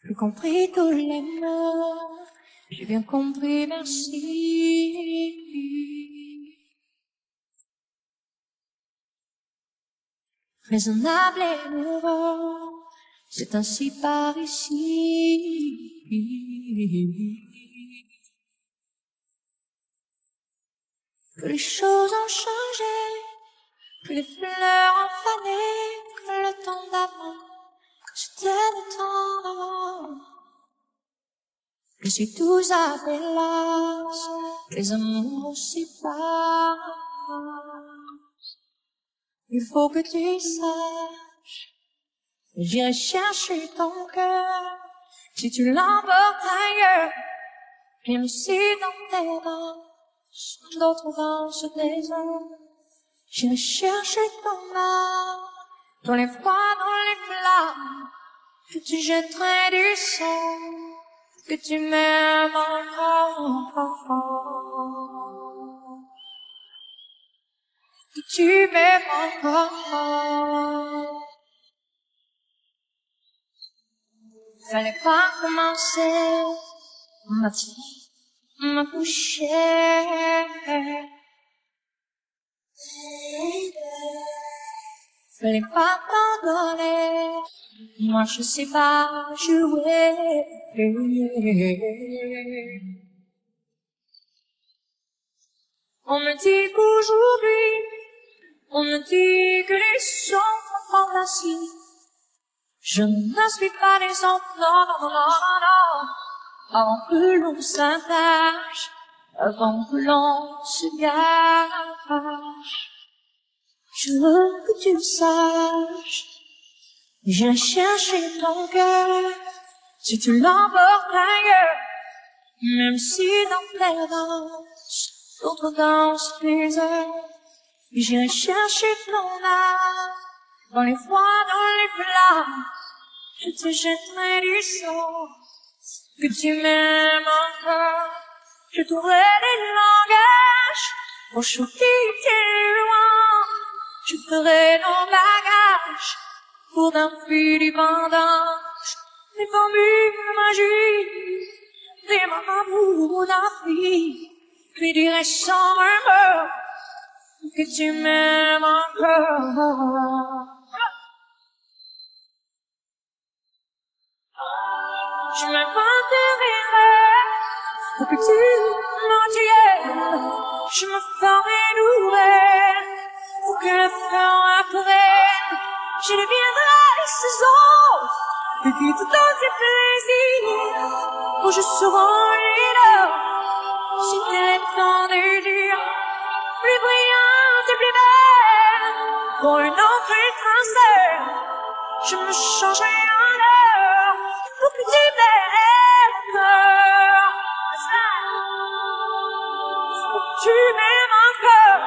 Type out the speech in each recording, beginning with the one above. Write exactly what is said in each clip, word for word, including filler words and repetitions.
J'ai compris tous les mots, j'ai bien compris, merci. Raisonnable et nouveau, c'est ainsi par ici. Que les choses ont changé, que les fleurs ont fané, que le temps d'avant, que c'était le temps d'avant. Que si tous avaient l'âge, les amours aussi passent. Il faut que tu saches, j'irai chercher ton cœur, si tu l'emportes ailleurs, viens ici dans tes danses, d'autres dansent des heures. J'irai chercher ton âme, dans les froids, dans les flammes, que tu jetterais du sang, que tu m'aimes encore, que tu m'aimes encore. Fallait pas commencer, m'a dit, m'a couché. Fallait pas pardonner, moi je sais pas jouer. On me dit qu'aujourd'hui, on me dit que les autres fantasies. Je ne suis pas des autres, non, non, non, non, non. Avant que l'on s'attache, avant que l'on se gâche. Je veux que tu saches, j'ai cherché ton cœur, si tu l'emportes ailleurs, même si dans tes danses, d'autres dansent des heures. J'irai chercher ton âme, dans les froids, dans les flammes, je te jetterai du sang, que tu m'aimes encore, je trouverai des langages, pour choquer tes loin, je ferai nos bagages, pour d'infinis vendanges, des formules magiques, des marabouts d'Afrique, puis dirai sans un mot, que tu m'aimes encore. Je m'inventerai pour que tu m'entières, je me ferai nouvelle pour que le feu apprenne, je deviendrai ces autres, et puis tout dans tes plaisirs, où je serai là, si t'es le temps de dire, plus brillante et plus belle, pour une autre étincelle, je me changerai en heure, pour que tu m'aimes encore, pour que tu m'aimes encore,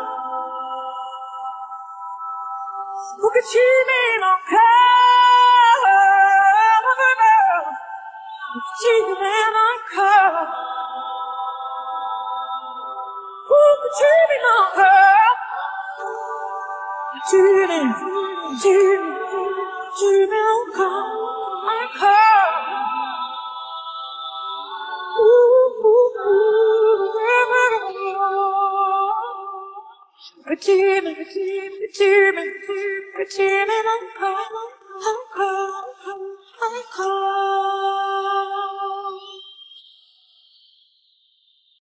pour que tu m'aimes encore, pour que tu m'aimes encore, pour que tu m'aimes encore, tu m'aimes, tu m'aimes, tu m'aimes encore, encore. Que tu m'aimes, que tu m'aimes, que tu m'aimes, que tu m'aimes encore, encore, encore.